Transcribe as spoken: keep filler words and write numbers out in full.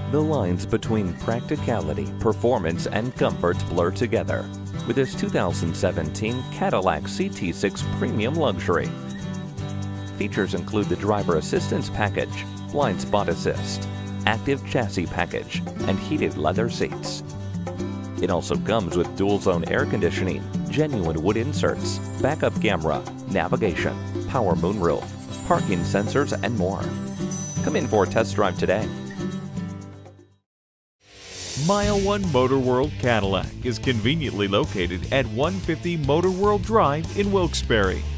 The lines between practicality, performance, and comfort blur together with this two thousand seventeen Cadillac C T six Premium Luxury. Features include the driver assistance package, blind spot assist, active chassis package, and heated leather seats. It also comes with dual zone air conditioning, genuine wood inserts, backup camera, navigation, power moonroof, parking sensors, and more. Come in for a test drive today. Mile one MotorWorld Cadillac is conveniently located at one fifty MotorWorld Drive in Wilkes Barre.